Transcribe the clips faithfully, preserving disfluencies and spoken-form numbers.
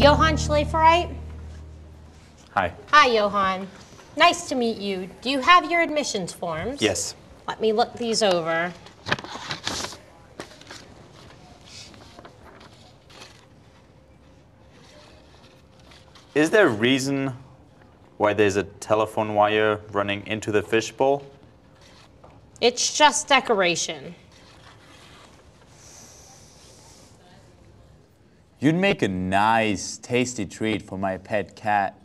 Johann Schläferite? Hi. Hi, Johann. Nice to meet you. Do you have your admissions forms? Yes. Let me look these over. Is there a reason why there's a telephone wire running into the fishbowl? It's just decoration. You'd make a nice, tasty treat for my pet cat.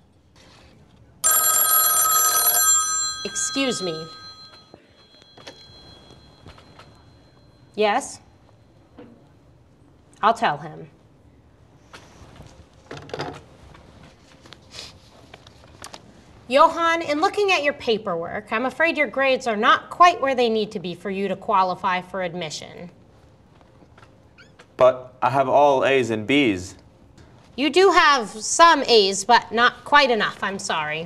Excuse me. Yes? I'll tell him. Johann, in looking at your paperwork, I'm afraid your grades are not quite where they need to be for you to qualify for admission. But I have all A's and B's. You do have some A's, but not quite enough, I'm sorry.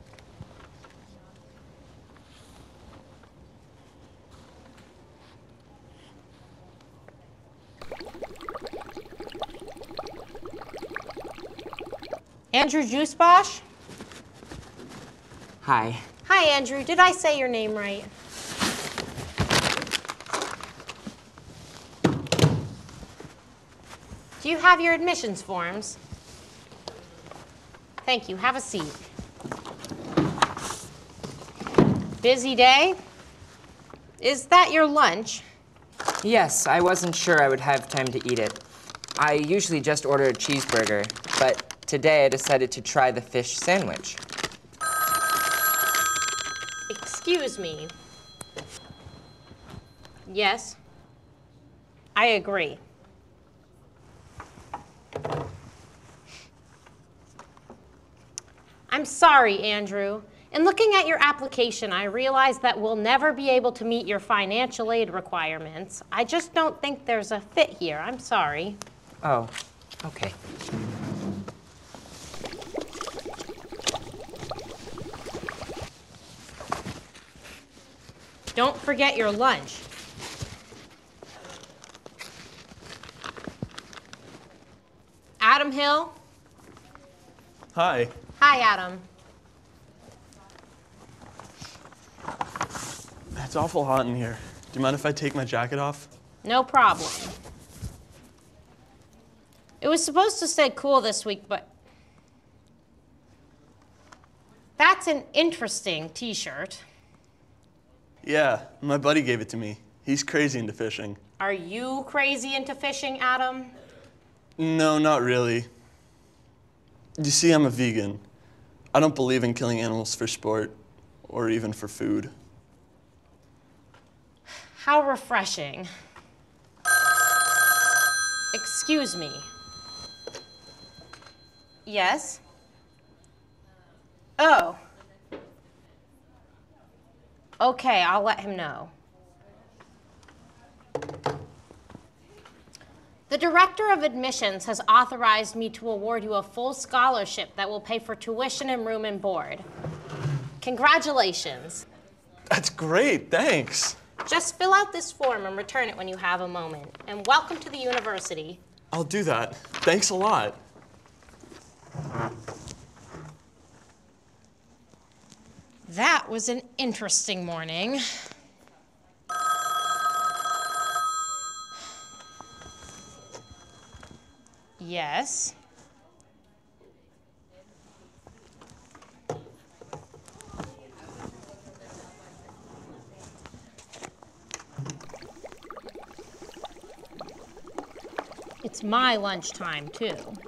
Andrew Juicebosh? Hi. Hi, Andrew. Did I say your name right? Do you have your admissions forms? Thank you. Have a seat. Busy day? Is that your lunch? Yes, I wasn't sure I would have time to eat it. I usually just order a cheeseburger, but today I decided to try the fish sandwich. Excuse me. Yes, I agree. I'm sorry, Andrew. In looking at your application, I realized that we'll never be able to meet your financial aid requirements. I just don't think there's a fit here. I'm sorry. Oh, okay. Don't forget your lunch. Adam Hill? Hi. Hi, Adam. It's awful hot in here. Do you mind if I take my jacket off? No problem. It was supposed to stay cool this week, but that's an interesting t-shirt. Yeah, my buddy gave it to me. He's crazy into fishing. Are you crazy into fishing, Adam? No, not really. You see, I'm a vegan. I don't believe in killing animals for sport or even for food. How refreshing. Excuse me. Yes? Oh. Okay, I'll let him know. The Director of Admissions has authorized me to award you a full scholarship that will pay for tuition and room and board. Congratulations. That's great, thanks. Just fill out this form and return it when you have a moment. And welcome to the university. I'll do that. Thanks a lot. That was an interesting morning. Yes. It's my lunchtime, too.